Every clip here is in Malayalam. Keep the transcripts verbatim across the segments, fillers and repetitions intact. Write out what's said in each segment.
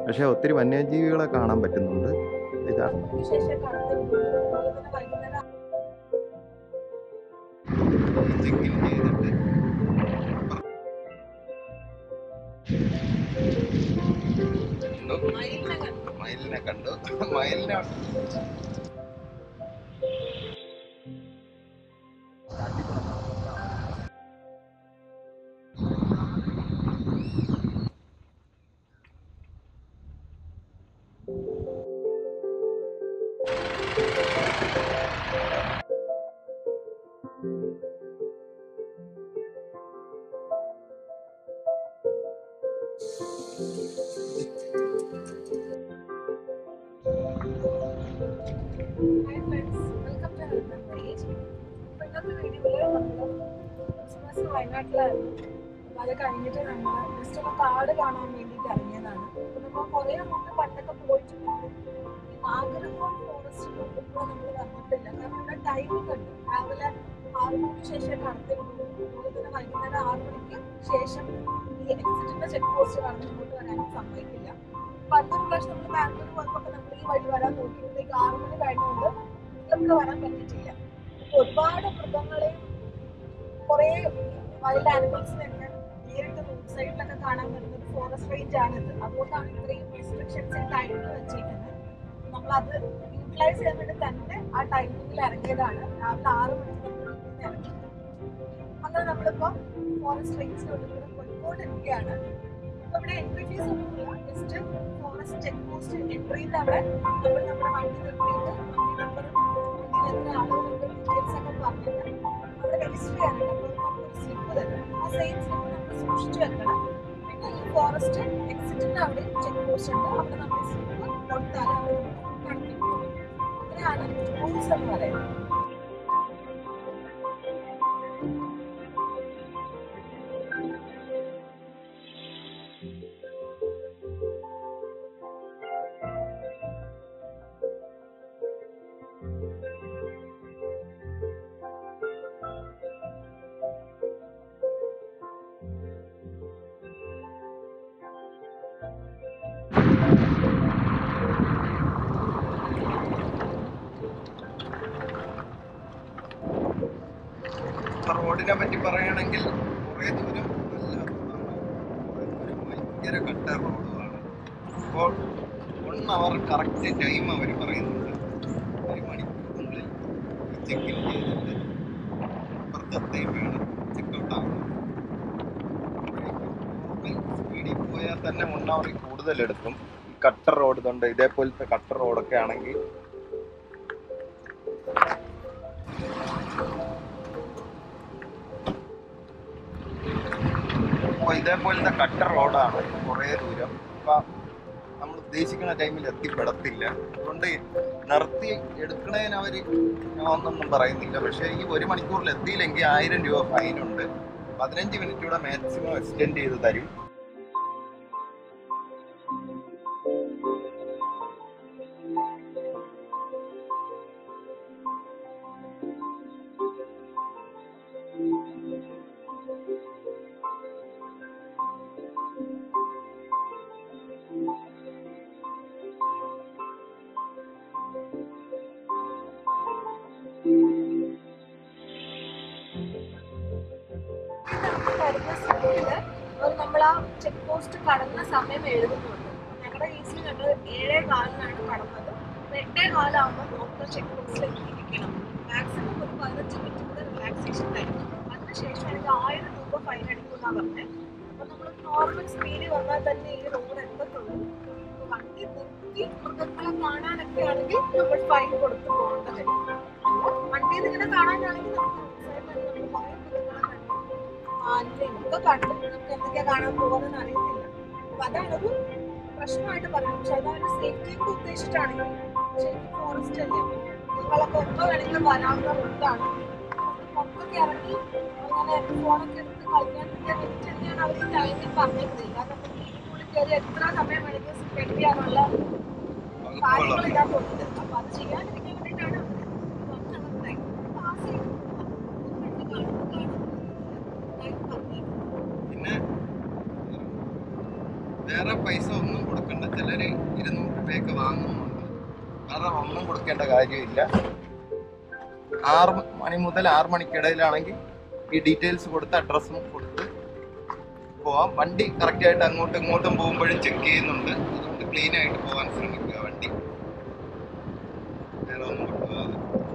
പക്ഷേ ഒത്തിരി വന്യജീവികളെ കാണാൻ പറ്റുന്നുണ്ട്. ഇതാണ് ചെക്കിൻ ചെയ്തിട്ട് കണ്ടു, മയിലിനെ കണ്ടു, മയിലിനെ Hi friends, welcome to Health and Page. അപ്പോൾ ഇന്നത്തെ വീഡിയോയിൽ നമ്മൾ ക്രിസ്മസ് വയനാട്ടിലായിരുന്നു. അപ്പോൾ അത് കഴിഞ്ഞിട്ട് നമ്മൾ ജസ്റ്റ് ഒന്ന് കാട് കാണാൻ വേണ്ടിയിട്ട് ഇറങ്ങിയതാണ്. അപ്പോൾ നമ്മൾ കുറേ അങ്ങോട്ട് പണ്ടൊക്കെ പോയിട്ടുണ്ട്. ഈ നാഗരഹോൾ ഫോറസ്റ്റിലൊന്നും ഇപ്പോൾ നമ്മൾ വന്നിട്ടില്ല. കാരണം ഇവിടെ ടൈമിംഗ് ഉണ്ട്. രാവിലെ ആറ് മണിക്ക് ശേഷം കടത്തിവിടുന്നു. അതുപോലെ തന്നെ വൈകുന്നേരം ആറ് മണിക്ക് ശേഷം ഈ എക്സിറ്റിന്റെ ചെക്ക് പോസ്റ്റ് കടന്ന് ഇങ്ങോട്ട് വരാനും സമ്മതിക്കില്ല. പണ്ടൊരു പ്രാവശ്യം നമ്മൾ ബാംഗ്ലൂർ പോയപ്പോൾ നമ്മൾ ഈ വഴി വരാൻ നോക്കിയപ്പോഴത്തേക്ക് ആറ് മണി കഴിഞ്ഞുകൊണ്ട് നമുക്ക് വരാൻ പറ്റിയിട്ടില്ല. ഒരുപാട് മൃഗങ്ങളെയും കുറെ വൈൽഡ് ആനിമൽസിനെയൊക്കെ നേരിട്ട് റോഡ് സൈഡിലൊക്കെ കാണാൻ പറ്റുന്ന ഒരു ഫോറസ്റ്റ് റേഞ്ച് ആണിത്. അതുകൊണ്ടാണ് ഇത്രയും റെസ്ട്രിക്ഷൻസ് ടൈമിൽ വെച്ചിരിക്കുന്നത്. നമ്മളത് യൂട്ടിലൈസ് ചെയ്യാൻ വേണ്ടി തന്നെ ആ ടൈമിങ്ങിൽ ഇറങ്ങിയതാണ്. രാവിലെ ആറ് മണിക്ക് നമ്മൾ വീട്ടിൽ നിന്ന് ഇറങ്ങി. അങ്ങനെ നമ്മളിപ്പോൾ ഫോറസ്റ്റ് റേഞ്ചിനുള്ളിൽ പോയിക്കൊണ്ടിരിക്കുകയാണ്. ഇവിടെ എൻട്രി ഫീസ് ഒന്നുമില്ല. ജസ്റ്റ് ഫോറസ്റ്റ് ചെക്ക് പോസ്റ്റ് എൻട്രിയിൽ അവിടെ നമ്മൾ നമ്മുടെ വണ്ടി നിർത്തിയിട്ട് വണ്ടി നമ്പറും വണ്ടിയിൽ എത്ര ആളുകളുണ്ട് ഡീറ്റെയിൽസ് ഒക്കെ പറഞ്ഞിട്ട് അവിടെ രജിസ്റ്റർ ചെയ്യാനുണ്ട്. അപ്പോൾ നമുക്കൊരു സ്ലിപ്പ് തരും. ആ സെയിം സ്ലിപ്പ് നമ്മൾ സൂക്ഷിച്ചു വെക്കണം. പിന്നെ ഈ ഫോറസ്റ്റ് എക്സിറ്റിൻ്റെ അവിടെ ചെക്ക് പോസ്റ്റ് ഉണ്ട്. അവിടെ നമ്മൾ സ്ലിപ്പ് കൊടുത്താൽ അവർ നടത്തി പോകും. അങ്ങനെയാണ് റൂൾസ് എന്ന് പറയുന്നത്. റോഡിനെ പറ്റി പറയുകയാണെങ്കിൽ കുറേ ദൂരം നല്ല റോഡാണ്. കുറേ ദൂരം ഭയങ്കര കട്ട റോഡുകളാണ്. അപ്പോൾ വൺ അവർ കറക്റ്റ് ടൈം അവർ പറയുന്നുണ്ട്. ഒരു മണിക്കൂറിനുള്ളിൽ ചെക്കിൻ ചെയ്തിട്ട് അപ്പുറത്തെയും വേണം ചെക്കൗട്ട് ആവുന്നത്. നോർമൽ സ്പീഡിൽ പോയാൽ തന്നെ വൺ അവറിൽ കൂടുതലെടുക്കും. ഈ കട്ട റോഡ് കൊണ്ട് ഇതേപോലത്തെ കട്ട റോഡൊക്കെ ആണെങ്കിൽ അപ്പോൾ ഇതേപോലത്തെ കട്ട റോഡാണ് കുറേ ദൂരം. അപ്പം നമ്മൾ ഉദ്ദേശിക്കുന്ന ടൈമിൽ എത്തിപ്പെടത്തില്ല. അതുകൊണ്ട് നിർത്തി എടുക്കണേന് അവർ ഒന്നൊന്നും പറയുന്നില്ല. പക്ഷേ ഈ ഒരു മണിക്കൂറിൽ എത്തിയില്ലെങ്കിൽ ആയിരം രൂപ ഫൈനുണ്ട്. പതിനഞ്ച് മിനിറ്റ് കൂടെ മാക്സിമം എക്സ്റ്റെൻഡ് ചെയ്ത് തരും. വരുന്ന സ്ലിപ്പില് നമ്മൾ ആ ചെക്ക് പോസ്റ്റ് കടന്ന സമയം എഴുതുന്നുണ്ട്. ഞങ്ങളുടെ കേസിൽ ഞങ്ങൾ ഏഴേ കാലിനാണ് കടന്നത്. എട്ടേ കാലാകുമ്പോൾ മൊത്തം ചെക്ക് പോസ്റ്റിലേക്ക് ഇരിക്കണം. മാക്സിമം ഒരു പതിനഞ്ച് മിനിറ്റ് കൂടെ റിലാക്സേഷൻ തരും. അതിനുശേഷം എനിക്ക് ആയിരം രൂപ ഫൈൻ അടിക്കുമെന്നാണ് പറഞ്ഞത്. അപ്പൊ നമ്മൾ നോർമൽ സ്പീഡിൽ വന്നാൽ തന്നെ ഈ റോഡ് എത്തത്തുള്ളൂ. വണ്ടി നിർത്തി മൃഗങ്ങളെ കാണാനൊക്കെ ആണെങ്കിൽ നമ്മൾ ഫൈൻ കൊടുത്ത് പോകേണ്ട വരും. വണ്ടിയിൽ ഇങ്ങനെ കാണാനാണെങ്കിൽ നമുക്ക് നമ്മൾ കുറേ മൃഗങ്ങളെ കണ്ടു ഒക്കെ കണ്ടു. നമുക്ക് എന്തൊക്കെയാ കാണാൻ പോകുന്നതെന്ന് അറിയത്തില്ല. അപ്പൊ അതാണൊരു പ്രശ്നമായിട്ട് പറയുന്നത്. പക്ഷെ അതവരുടെ സേഫ്റ്റിയും കൂടെ ഉദ്ദേശിച്ചിട്ടാണെങ്കിൽ ശരിക്കും ഫോറസ്റ്റ് അല്ലേ, നിങ്ങളൊക്കെ എപ്പോ വേണമെങ്കിലും വരാവുന്ന റൂട്ടാണ്. പുറത്തൊക്കെ ഇറങ്ങി അങ്ങനെ ഫോണൊക്കെ എടുത്ത് കളിക്കാൻ പറ്റിയ മിനിറ്റ് തന്നെയാണ് അവർ ഈ ടൈമിൽ പറഞ്ഞിരുന്നത്. കാരണം വീട്ടിനുള്ളിൽ കയറി എത്ര സമയം വേണമെങ്കിലും സ്പെൻഡ് ചെയ്യാനുള്ള കാര്യങ്ങൾ ഇതിനകത്തുണ്ട്. അപ്പൊ അത് ചെയ്യാതിരിക്കാൻ വേണ്ടിയിട്ടാണ് അവർ വൺ അവർ ടൈം പാസ് ചെയ്ത് പിന്നെ വേറെ പൈസ ഒന്നും കൊടുക്കണ്ട. ചിലർ വേറെ ഒന്നും കൊടുക്കേണ്ട കാര്യമില്ല. ആറ് മണി മുതൽ ആറ് മണിക്കിടയിലാണെങ്കിൽ ഈ ഡീറ്റെയിൽസ് കൊടുത്ത് അഡ്രസ്സും കൊടുത്ത് പോവാം. വണ്ടി കറക്റ്റായിട്ട് അങ്ങോട്ടും ഇങ്ങോട്ടും പോകുമ്പോഴും ചെക്ക് ചെയ്യുന്നുണ്ട്. അതുകൊണ്ട് ക്ലീൻ ആയിട്ട് പോകാൻ ശ്രമിക്കുക വണ്ടി, വേറെ ഒന്നും കൊണ്ടുപോകാതെ.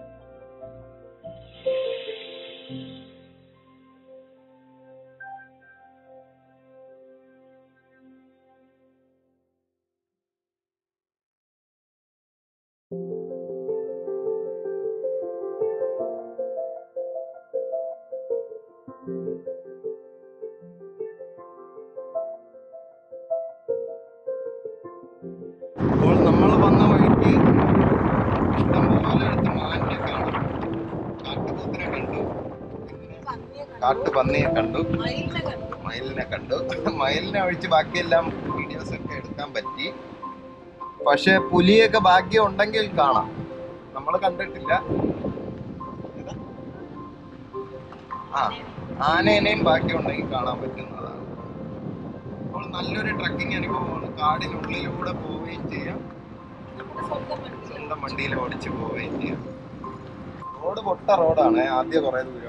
അപ്പോൾ നമ്മൾ വന്ന വഴിക്ക് ഇഷ്ടംപോലെ അടുത്ത് മാനിനെ കാണാം, കാട്ടുപോത്തിനെ കണ്ടു, കാട്ടുപന്നിയെ കണ്ടു, മയിലിനെ കണ്ടു. മയിലിനെ ഒഴിച്ച് ബാക്കിയെല്ലാം വീഡിയോസ് ഒക്കെ എടുക്കാൻ പറ്റി. പക്ഷെ പുലിയൊക്കെ ഭാഗ്യം ഉണ്ടെങ്കിൽ കാണാം, നമ്മൾ കണ്ടിട്ടില്ല. ആ ആനേനെയും ഭാഗ്യം ഉണ്ടെങ്കിൽ കാണാൻ പറ്റുന്നതാണ്. അപ്പോൾ നല്ലൊരു ട്രക്കിംഗ് അനുഭവമാണ്. കാടിനുള്ളിലൂടെ പോവുകയും ചെയ്യാം, സ്വന്തം വണ്ടിയിൽ ഓടിച്ച് പോവുകയും ചെയ്യാം. റോഡ് പൊട്ട റോഡാണ്. ആദ്യം കുറെ ദൂരം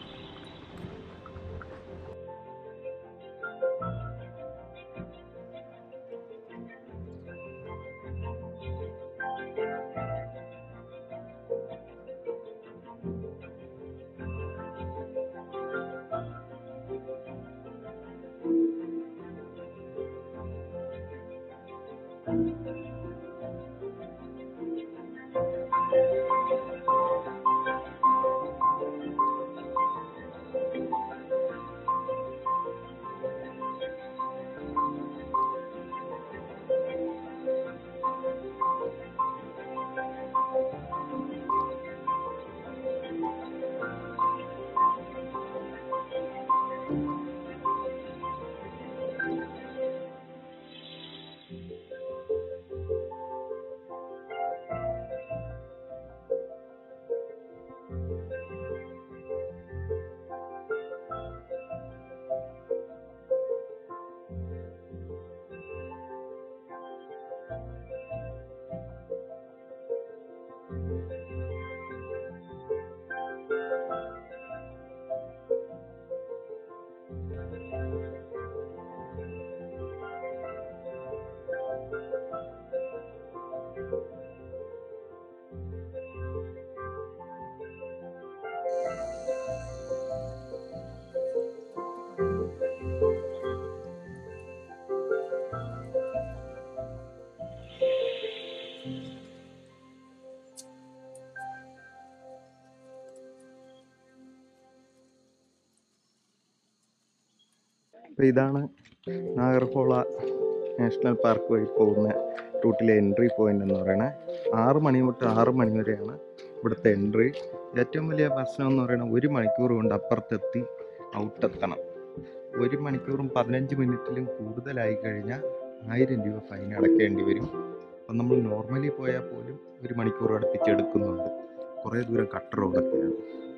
അപ്പോൾ ഇതാണ് നാഗർഹോള നാഷണൽ പാർക്ക് വഴി പോകുന്ന റൂട്ടിലെ എൻട്രി പോയിന്റ് എന്ന് പറയുന്നത്. ആറ് മണി തൊട്ട് ആറ് മണി വരെയാണ് ഇവിടുത്തെ എൻട്രി. ഏറ്റവും വലിയ പ്രശ്നം എന്ന് പറയുന്നത് ഒരു മണിക്കൂർ കൊണ്ട് അപ്പുറത്തെത്തി ഔട്ടെത്തണം. ഒരു മണിക്കൂറും പതിനഞ്ച് മിനിറ്റിലും കൂടുതലായി കഴിഞ്ഞാൽ ആയിരം രൂപ ഫൈൻ അടയ്ക്കേണ്ടി വരും. അപ്പം നമ്മൾ നോർമലി പോയാൽ പോലും ഒരു മണിക്കൂർ അടുപ്പിച്ചെടുക്കുന്നുണ്ട്. കുറേ ദൂരം കട്ട റോഡൊക്കെയാണ്.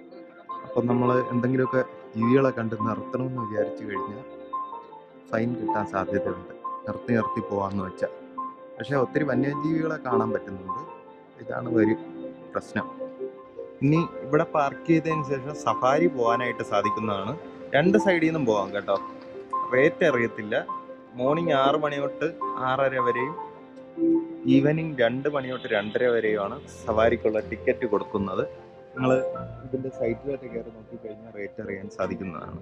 അപ്പം നമ്മൾ എന്തെങ്കിലുമൊക്കെ ജീവികളെ കണ്ട് നിർത്തണമെന്ന് വിചാരിച്ചു കഴിഞ്ഞാൽ ഫൈൻ കിട്ടാൻ സാധ്യതയുണ്ട്, നിർത്തി നിർത്തി പോകാമെന്ന് വെച്ചാൽ. പക്ഷേ ഒത്തിരി വന്യജീവികളെ കാണാൻ പറ്റുന്നുണ്ട്. ഇതാണ് ഒരു പ്രശ്നം. ഇനി ഇവിടെ പാർക്ക് ചെയ്തതിന് ശേഷം സഫാരി പോകാനായിട്ട് സാധിക്കുന്നതാണ്. രണ്ട് സൈഡിൽ നിന്നും പോകാം കേട്ടോ. റേറ്റ് അറിയത്തില്ല. മോർണിംഗ് ആറ് മണി തൊട്ട് ആറര വരെയും ഈവനിങ് രണ്ട് മണി തൊട്ട് രണ്ടര വരെയുമാണ് സവാരിക്കുള്ള ടിക്കറ്റ് കൊടുക്കുന്നത്. നിങ്ങൾ ഇതിൻ്റെ സൈറ്റിലൊക്കെ കയറി നോക്കിക്കഴിഞ്ഞാൽ റേറ്റ് അറിയാൻ സാധിക്കുന്നതാണ്.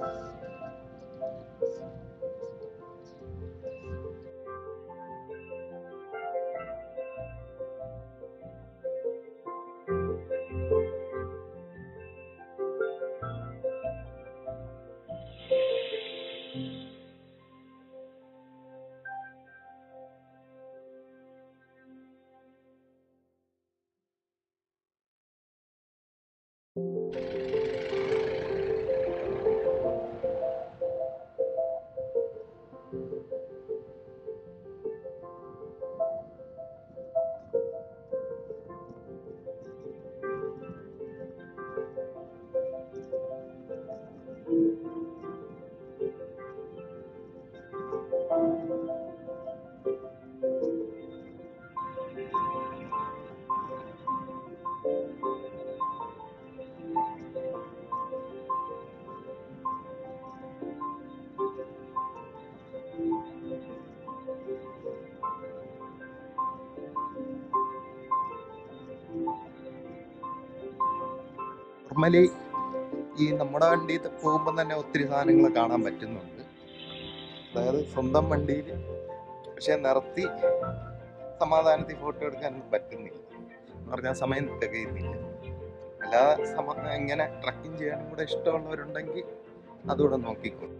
നോർമലി ഈ നമ്മുടെ വണ്ടിയിൽ പോകുമ്പോൾ തന്നെ ഒത്തിരി സാധനങ്ങൾ കാണാൻ പറ്റുന്നുണ്ട്. അതായത് സ്വന്തം വണ്ടിയിൽ പക്ഷെ നിർത്തി സമാധാനത്തിൽ ഫോട്ടോ എടുക്കാനൊന്നും പറ്റുന്നില്ല എന്ന് പറഞ്ഞാൽ സമയം തികയുന്നില്ല. അല്ലാതെ സമ ഇങ്ങനെ ട്രക്കിങ് ചെയ്യാനും കൂടെ ഇഷ്ടമുള്ളവരുണ്ടെങ്കിൽ അതുകൂടെ നോക്കിക്കോളും.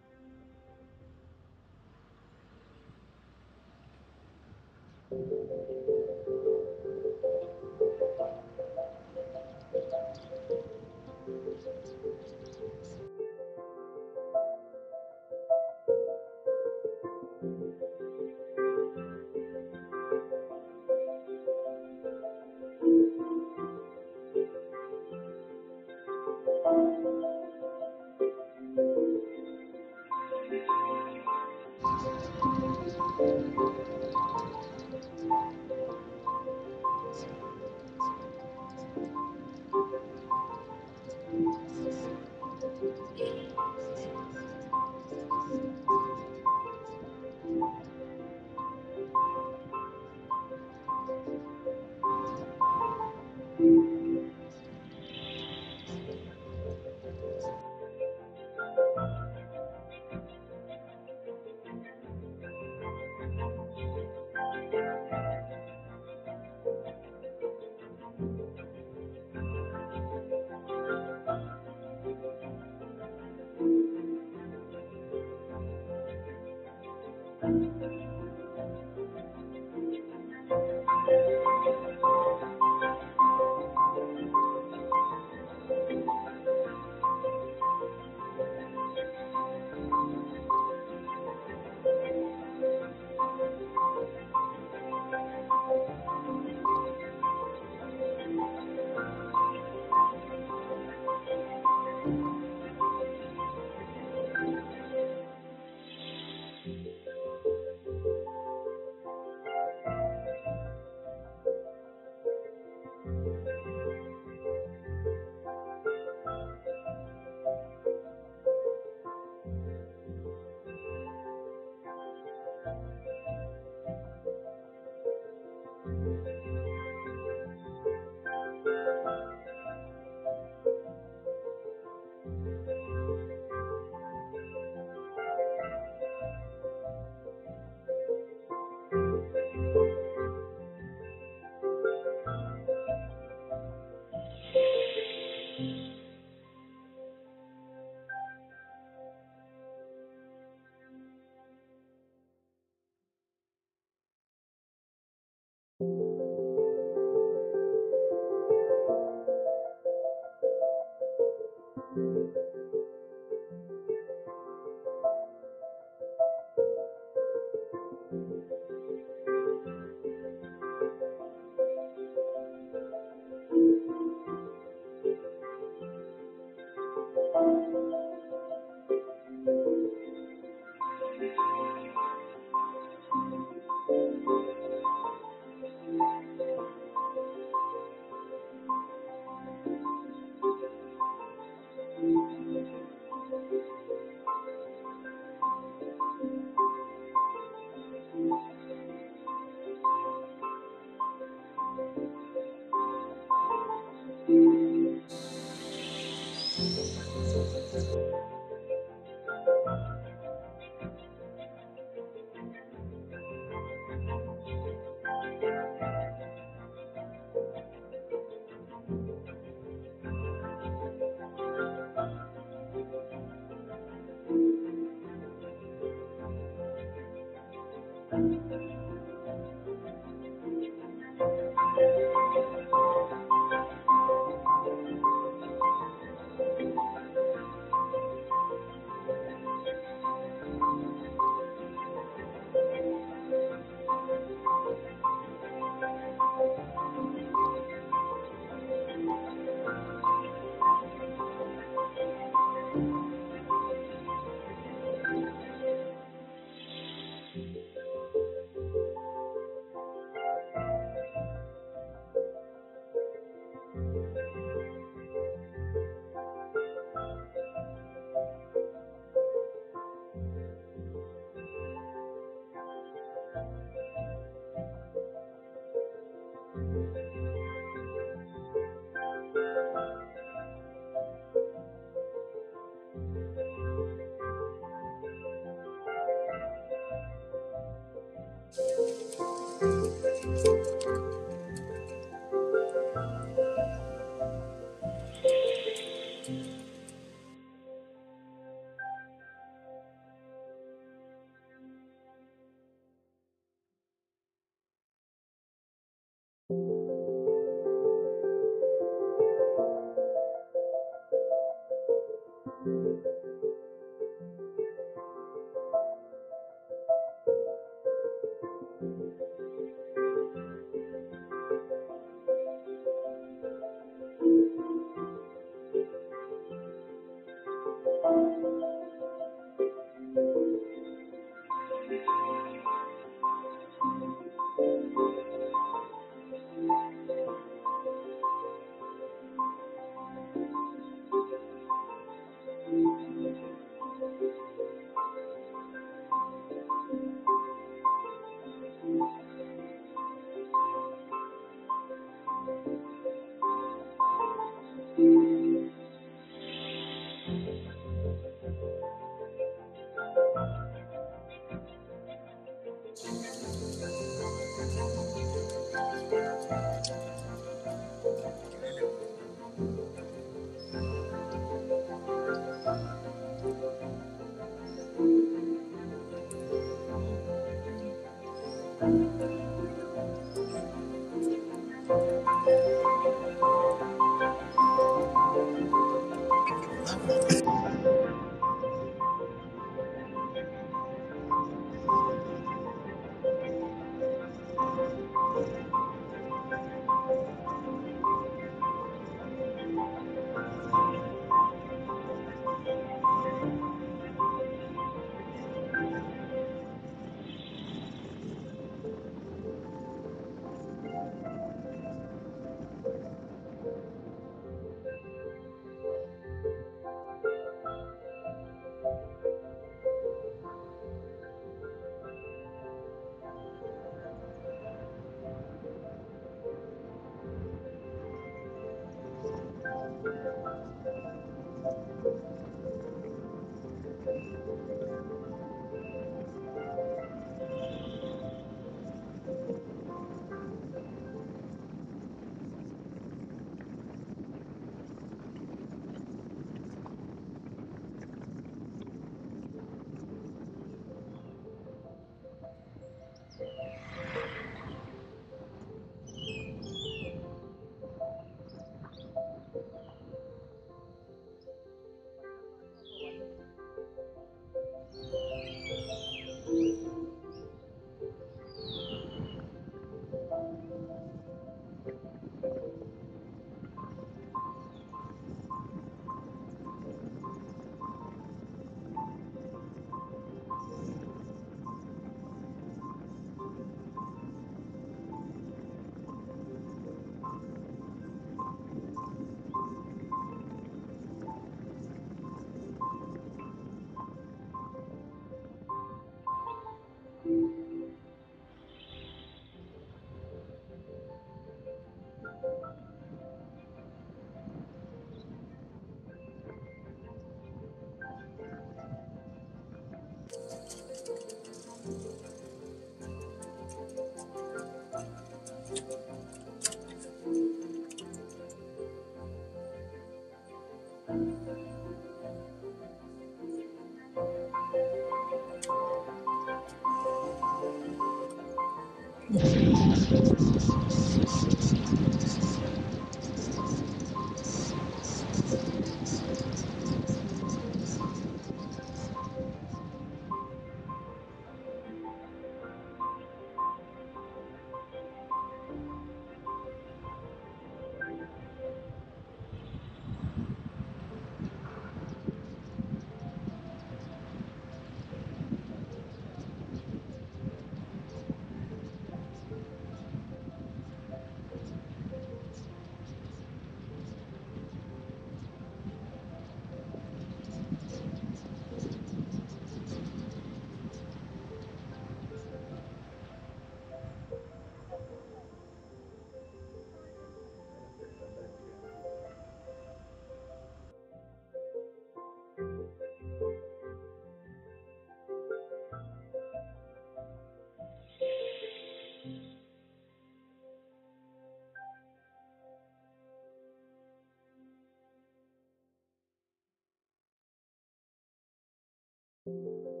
Thank you.